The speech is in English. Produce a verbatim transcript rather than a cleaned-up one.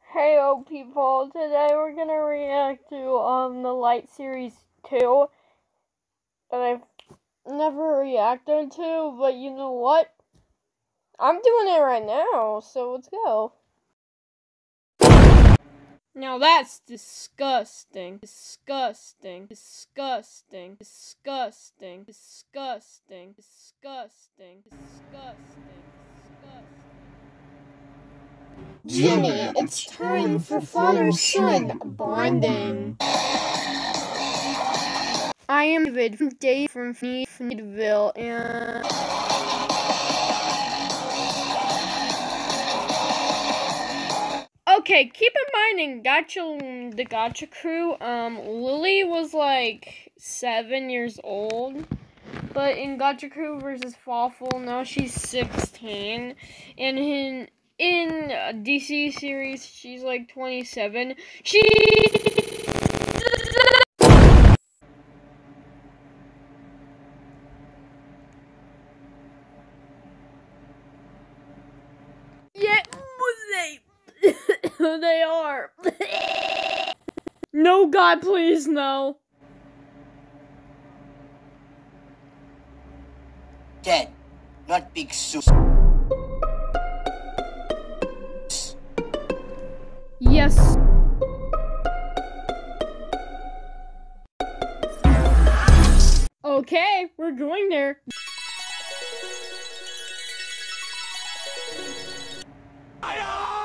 Heyo people, today we're gonna react to um the Light series two that I've never reacted to, but you know what? I'm doing it right now, so let's go. Now that's disgusting, disgusting, disgusting, disgusting, disgusting, disgusting, disgusting, disgusting. Jimmy, it's time for father-son bonding. I am David from Dave from Fneedville, and okay, keep in mind in Gotcha, the Gotcha crew, um, Lily was like seven years old, but in Gotcha crew versus Fawful, now she's sixteen, and in in uh, D C series, she's like twenty-seven. She. Yeah, they they are. No, God, please, no. Dead, not big soup. Yes. Okay, we're going there. I